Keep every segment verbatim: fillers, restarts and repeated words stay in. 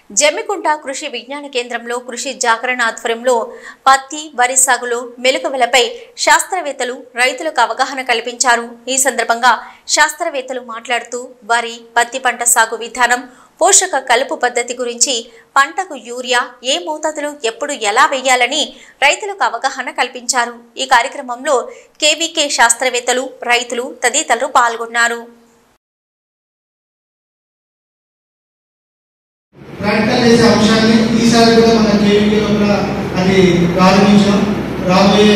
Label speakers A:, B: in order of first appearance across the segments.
A: జమ్మికుంట కృషి విజ్ఞాన కేంద్రంలో కృషి జాగరణ ఆధ్వర్యంలో పత్తి వరి సాగులో మెలకువలపై శాస్త్రవేత్తలు రైతులకు అవగాహన కల్పించారు। ఈ సందర్భంగా శాస్త్రవేత్తలు మాట్లాడుతూ వరి పత్తి పంట సాగు విధానం పోషక కలుపు పద్ధతి గురించి పంటకు యూరియా ఏ మోతాదులో ఎప్పుడు ఎలా వేయాలని రైతులకు అవగాహన కల్పించారు। ఈ కార్యక్రమంలో కేవీకే శాస్త్రవేత్తలు రైతులు తదితరులు పాల్గొన్నారు।
B: ప్రాక్టికల్ చేసే అంశాన్ని ఈసారి కూడా మన కేవీకే లోపల అది ప్రారంభించాం। రాబోయే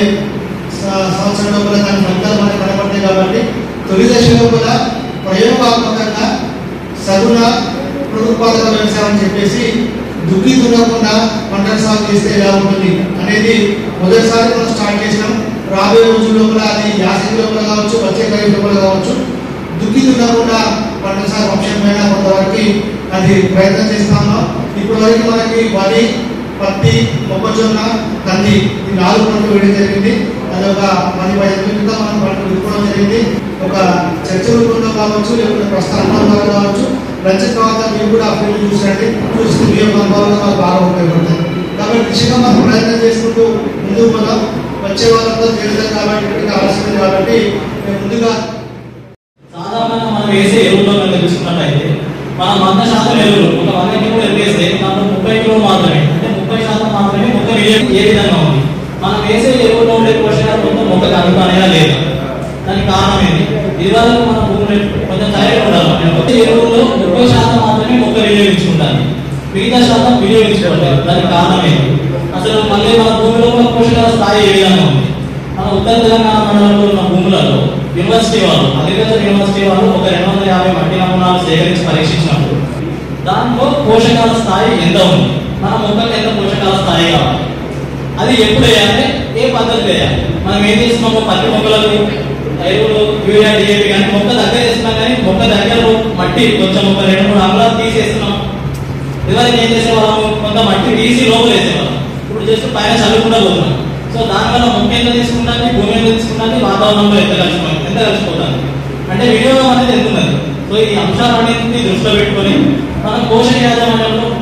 B: సంవత్సరం లోపల దాని ఫలితాలు మనకు కనబడతాయి కాబట్టి తొలి దశలో కూడా ప్రయోగాత్మకంగా సగుణ పునరుత్పాదక వ్యవసాయం అని చెప్పేసి దుక్కి దున్నకుండా పంటల సాగు చేస్తే ఎలా ఉంటుంది అనేది మొదటిసారి మనం స్టార్ట్ చేసినాం। రాబోయే రోజుల లోపల అది యాసంగి లోపల కావచ్చు, వచ్చే ఖరీఫ్ లోపల కావచ్చు, దుక్కి దున్నకుండా పంటల సాగు అంశం పైన కొంతవరకు అది ప్రయత్నం చేస్తా ఉన్నాం। ఇప్పటి వరకు మనకి వరి పత్తి మొక్కజొన్న కంది ఈ నాలుగు పంటలు వేయడం జరిగింది। అది ఒక పది పదిహేను ఇంకా మనం పంటలు విప్పుకోవడం జరిగింది। ఒక చర్చ రూపంలో కావచ్చు, లేకపోతే ప్రస్థానంలో కావచ్చు, లంచ్ తర్వాత మీరు కూడా ఫీల్డ్ చూసండి, చూసి మీ యొక్క అనుభవాలు మాకు బాగా ఉపయోగపడతాయి। కాబట్టి దిశగా మనం ప్రయత్నం చేసుకుంటూ ముందుకు పోదాం। వచ్చే వాళ్ళతో తెలుస్తుంది కాబట్టి ఆలస్యం కాబట్టి మేము ముందుగా
C: సాధారణంగా మనం వేసే ఎరువులో తెలుసుకున్నట్టయితే మనం వంద శాతం ఎరువులు ఒక వంద కిలోలు ఎరువు వేస్తే దాంట్లో ముప్పై కిలోలు మాత్రమే, అంటే ముప్పై శాతం మాత్రమే మొక్క ఏ విధంగా ఉంది, మనం వేసే ఎరువులో ఉండే పోషకాలు మొత్తం మొక్కకు అందుతానైనా లేదు। దానికి కారణం ఏంటి? ఇదివరకు మన భూములు కొంచెం తయారు ఉండాలి, ఎరువుల్లో ముప్పై శాతం మాత్రమే మొక్క వినియోగించుకుంటారు, మిగతా శాతం వినియోగించుకోవట్లేదు। దానికి కారణం ఏంటి? అసలు మళ్ళీ మన భూమిలో ఉన్న పోషకాల స్థాయి ఏ విధంగా ఉంది? మన ఉత్తర తెలంగాణ మండలంలో ఉన్న భూములలో యూనివర్సిటీ వాళ్ళు అగ్రికల్చర్ యూనివర్సిటీ వాళ్ళు ఒక రెండు వందల యాభై మట్టి నమూనాలు సేకరించి పరీక్షించినప్పుడు దాంట్లో పోషకాల స్థాయి ఎంత ఉంది, మన మొక్కకి ఎంత పోషకాల స్థాయి కావాలి, అది ఎప్పుడు వేయాలి, ఏ పద్ధతి వేయాలి? మనం ఏం చేస్తున్నాము, పత్తి మొక్కలకు ఎరువులు యూరియా డిఏపి కానీ మొక్క దగ్గర చేస్తున్నాం, కానీ మొక్క దగ్గరలో మట్టి కొంచెం ఒక రెండు మూడు అంగుళాలు తీసేస్తున్నాం। ఇవన్నీ ఏం చేసేవాళ్ళము, కొంత మట్టి తీసి లోపల వేసేవాళ్ళం, ఇప్పుడు జస్ట్ పైన చల్లుకుండా పోతున్నాం। సో దానివల్ల మొక్క ఎంత తీసుకుంటాను, భూమి ఎంత తీసుకుంటాను, వాతావరణంలో ఎంత కలిసిపోతుంది ఎంత కలిసిపోతాను అంటే వినియోగం అనేది ఎంత ఉన్నది। సో ఈ అంశాలన్నింటినీ దృష్టిలో పెట్టుకొని మనం పోషక యాజమాన్యంలో